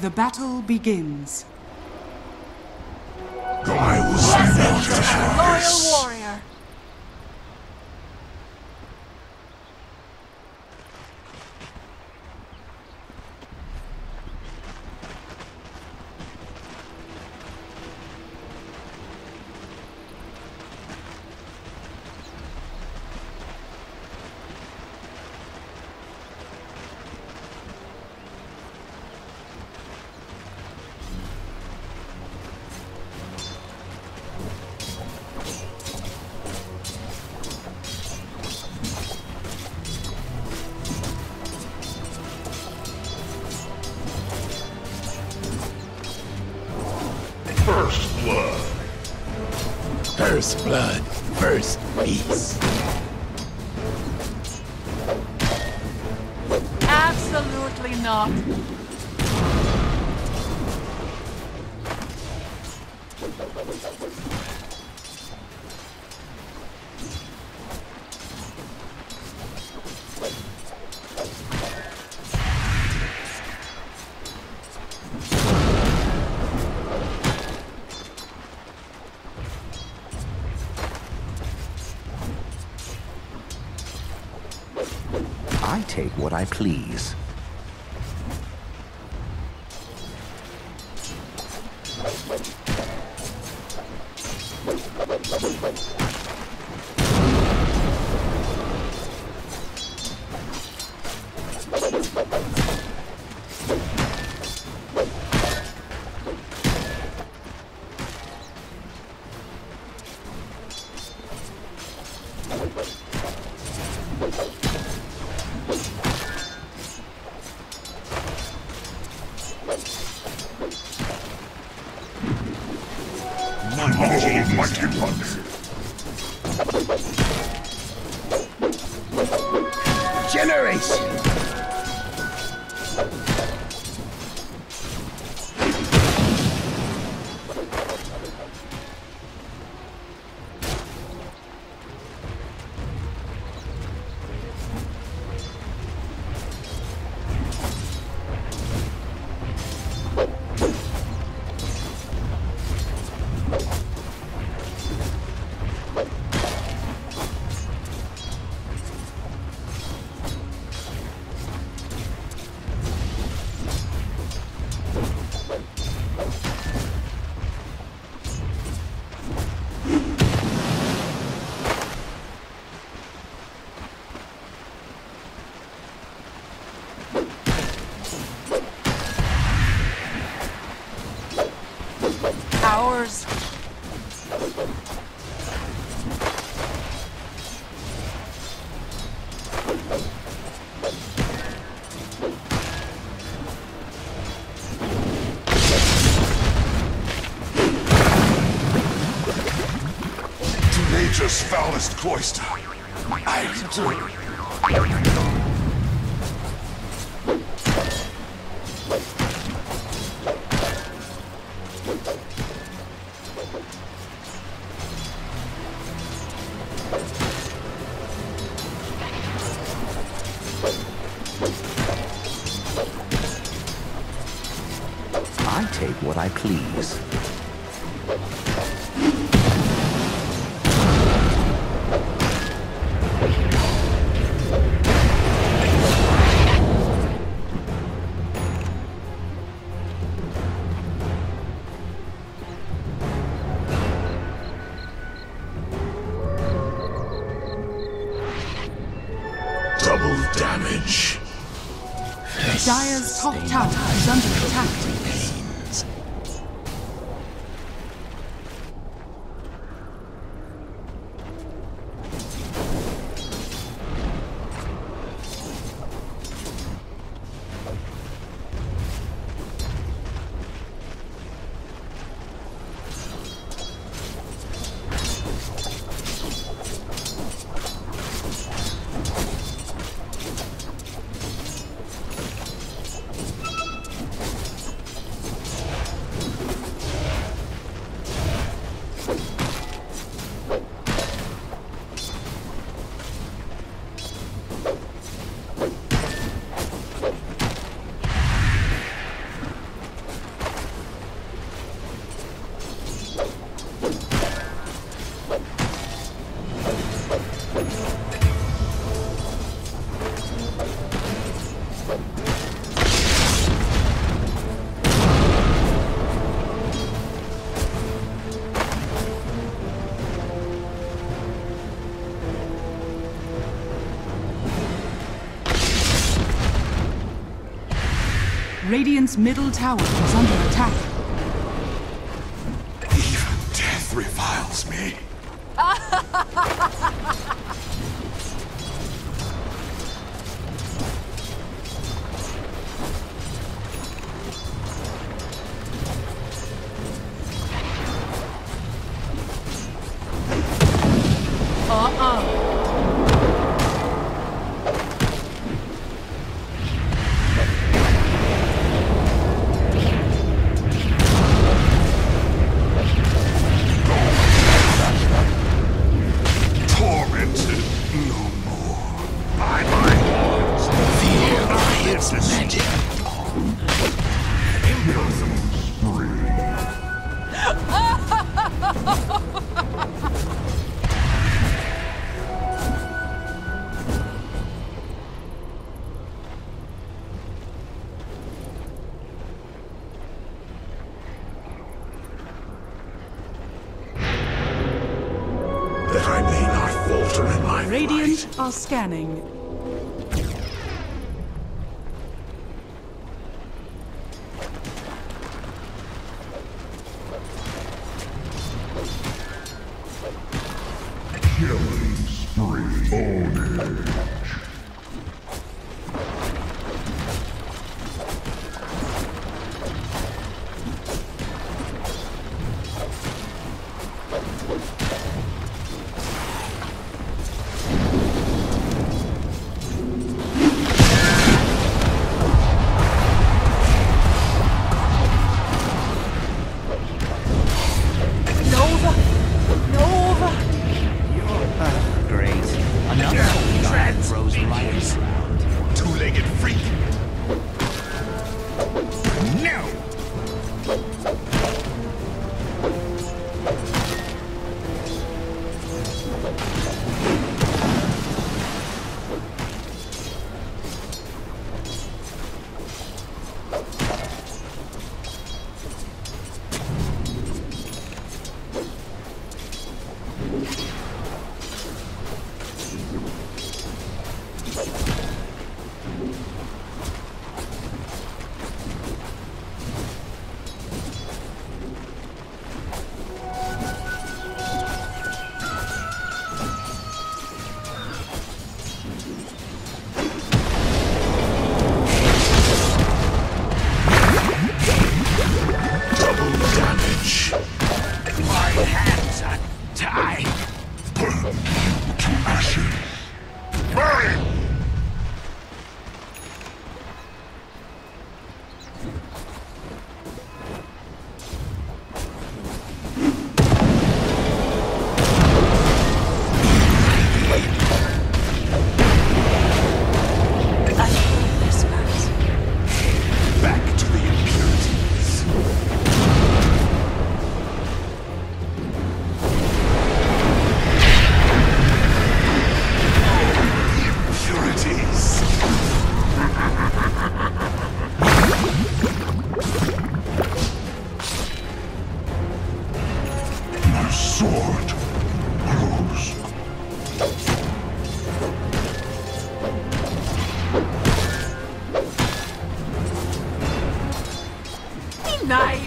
The battle begins. I was not to have this. Loyal warrior. First blood. First blood, first peace. Absolutely not. I take what I please. Mighty one. Generation! Ours. To nature's foulest cloister. I do. I take what I please. Double damage. Dire's top tower is under attack. Radiant's middle tower is under attack. Even death reviles me. Tormented no more. By my horns, feel its magic. Impossible spree. That I may not falter in my Radiant flight. are scanning. Killing spree. Ownage. Great. Another giant throws lights around. Two-legged freak. No! Double damage. My hands are tied. Burn you to ashes. Burn! Back to the impurities. Impurities. My sword grows. Denied.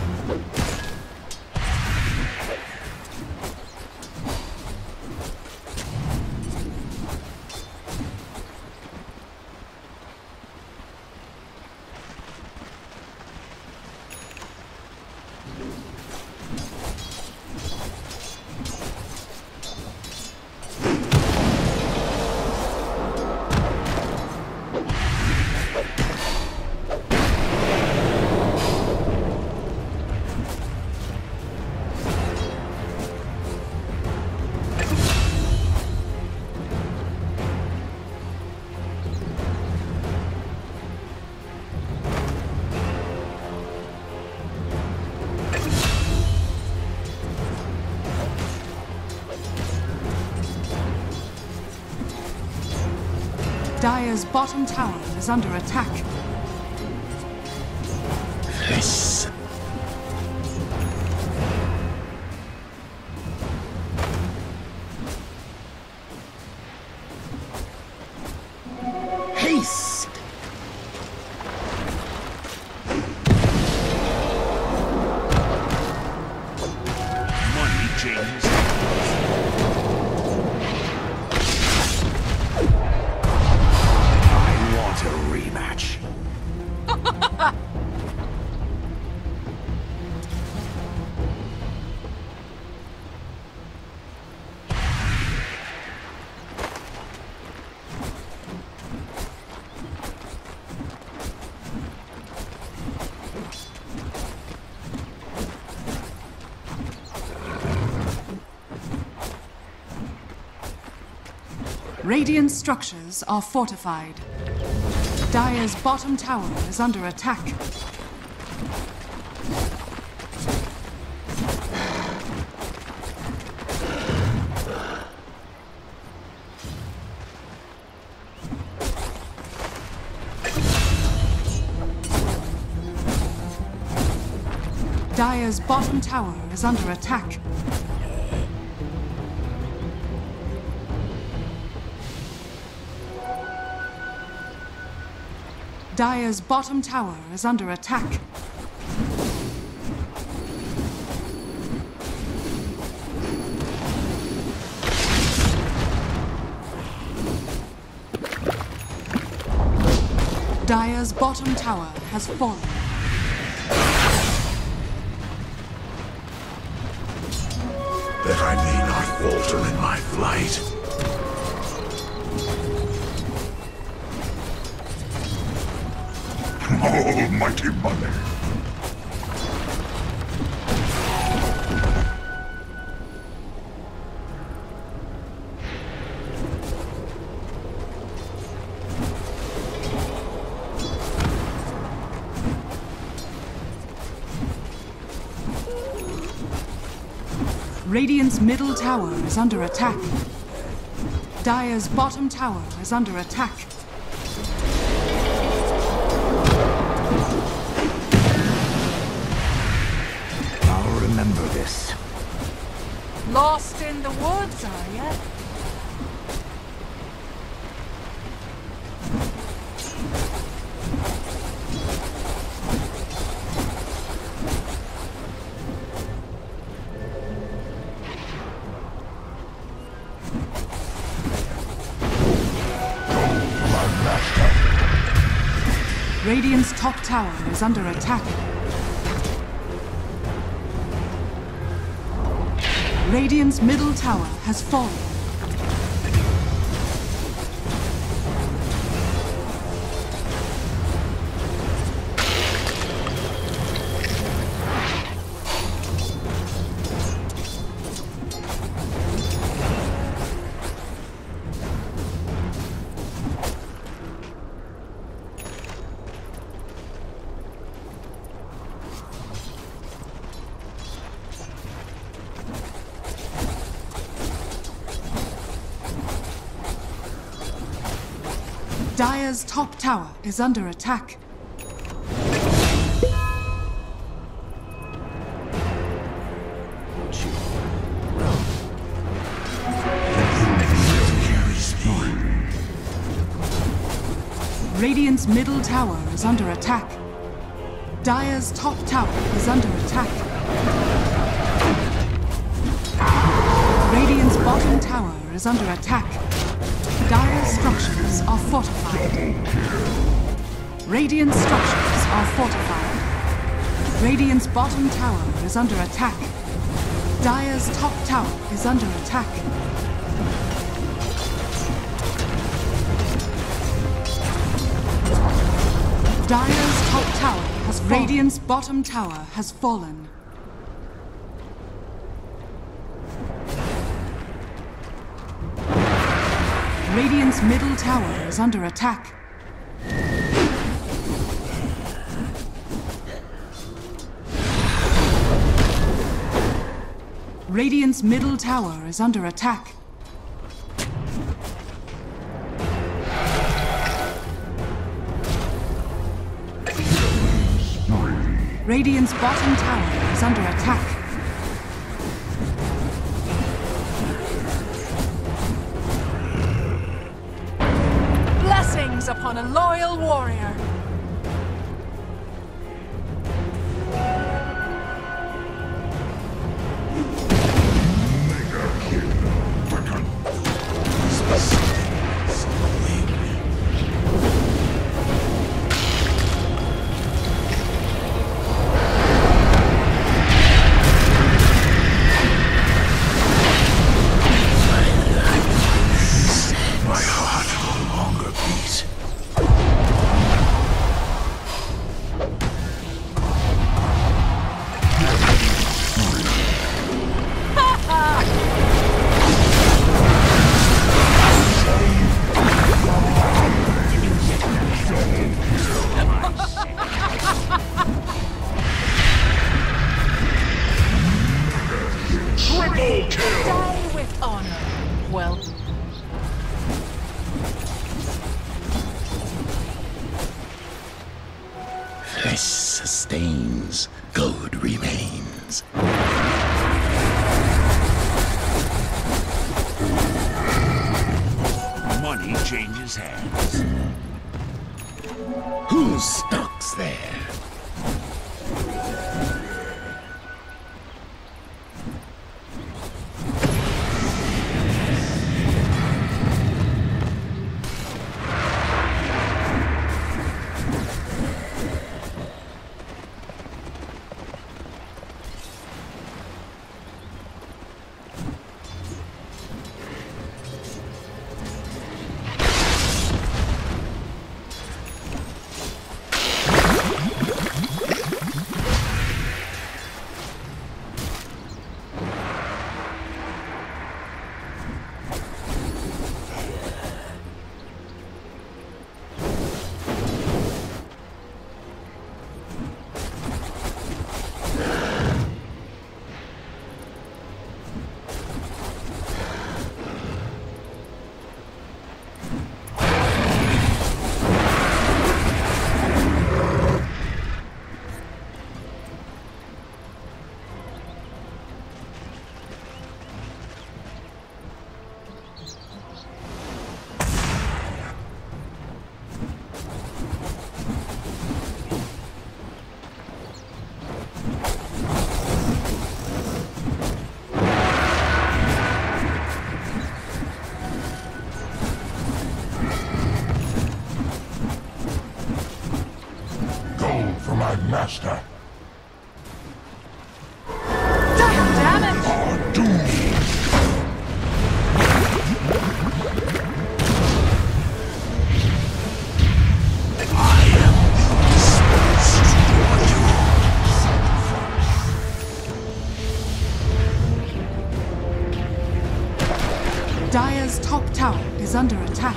Dire's bottom tower is under attack. Yes. Haste. Radiant structures are fortified. Dire's bottom tower is under attack. Dire's bottom tower is under attack. Dire's bottom tower is under attack. Dire's bottom tower has fallen. That I may not falter in my flight. Almighty money. Radiant's middle tower is under attack. Dire's bottom tower is under attack. I'll remember this. Lost in the woods, are ya? Radiant's top tower is under attack. Radiant's middle tower has fallen. Dire's top tower is under attack. Radiant's middle tower is under attack. Dire's top tower is under attack. Radiant's bottom tower is under attack. Dire's structures are fortified. Radiant structures are fortified. Radiant's bottom tower is under attack. Dire's top tower is under attack. Dire's top tower has fallen. Radiant's bottom tower has fallen. Radiant's middle tower is under attack. Radiant's middle tower is under attack. Radiant's bottom tower is under attack. Blessings upon a loyal warrior. Stress sustains, gold remains. Money changes hands. Who stalks there? Master. Damn it! Our doom. I am disposed to your Dire's top tower is under attack.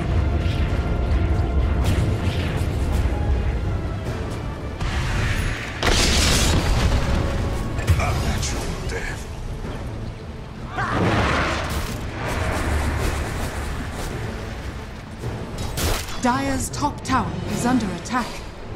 Dire's top tower is under attack.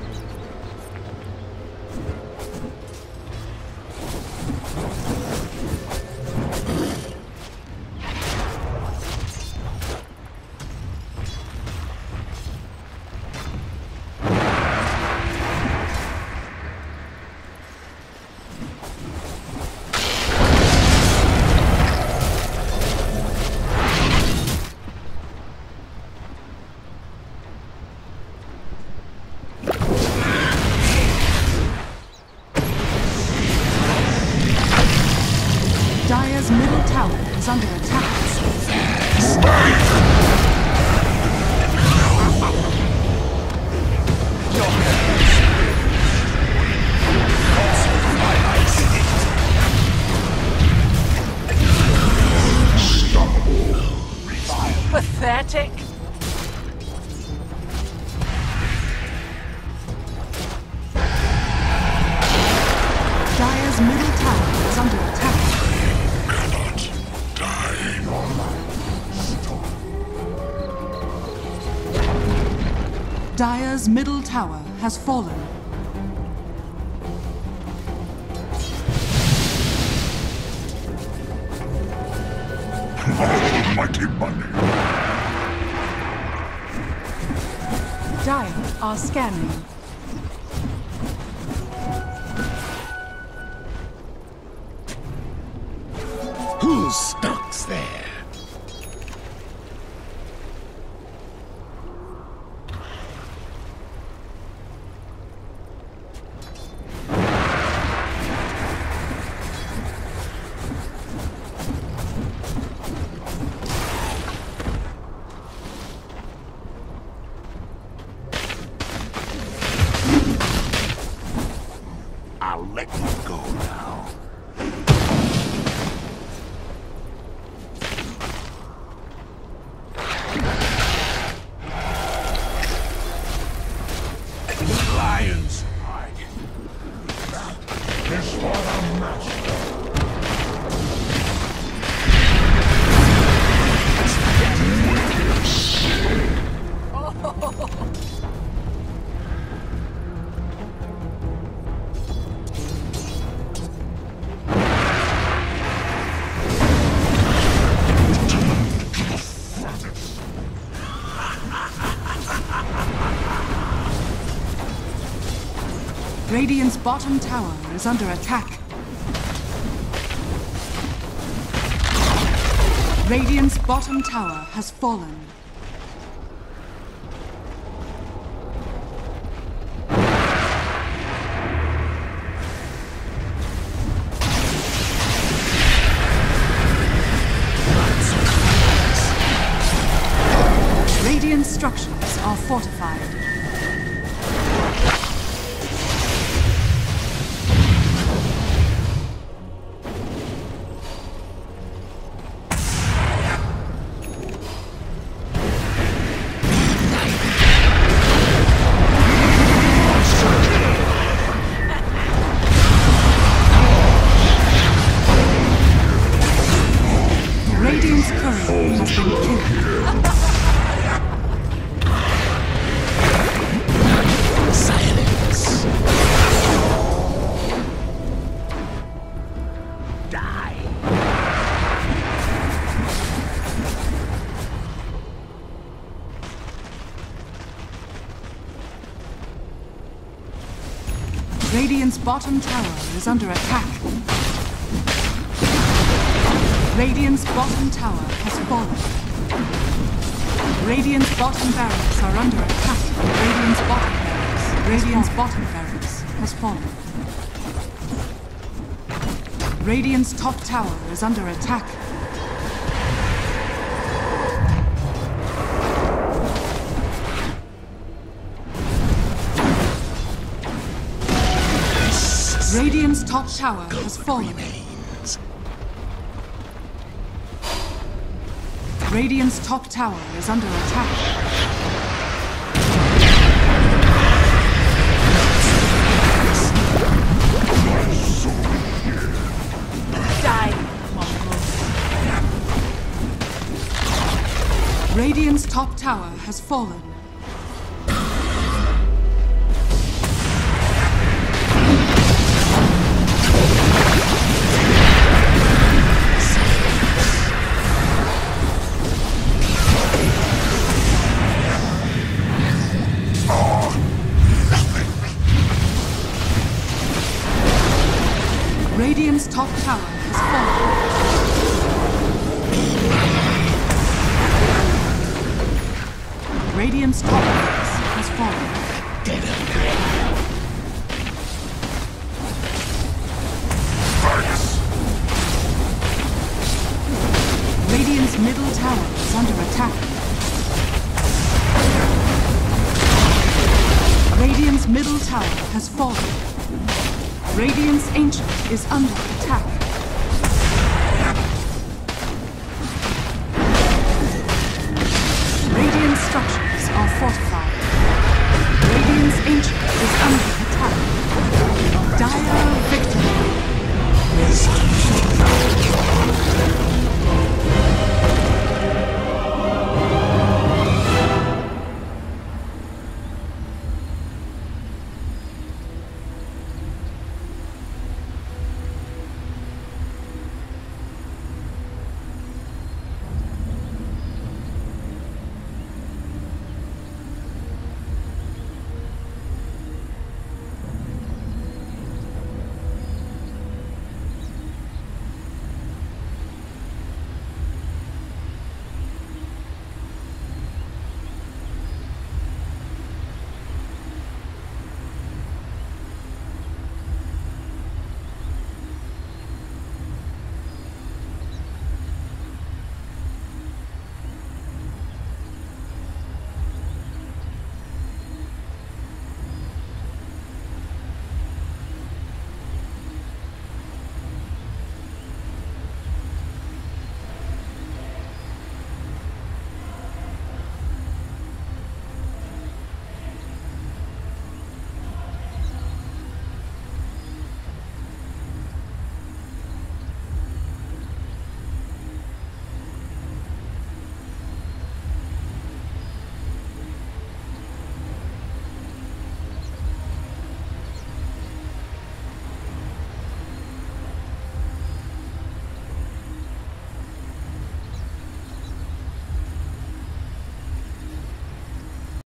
Dire's middle tower is under attack. Pathetic. Dire's middle tower is under attack. Dire's middle tower has fallen. Almighty money. Dire are scanning. Who stalks there? I'll let you go now. Radiant's bottom tower is under attack. Radiant's bottom tower has fallen. Radiant structures are fortified. Radiant's courier has been killed. Silence. Die. Radiant's bottom tower is under attack. Radiant's bottom tower has fallen. Radiant's bottom barracks are under attack. Radiant's bottom barracks has fallen. Radiant's top tower is under attack. Radiant's top tower has fallen. Radiant's top tower is under attack. Die, Mongols. Radiant's top tower has fallen. Radiant's top tower has fallen. Radiant's top barracks has fallen. Radiant's middle tower is under attack. Radiant's middle tower has fallen. Radiant's Ancient is under attack. Radiant structures are fortified.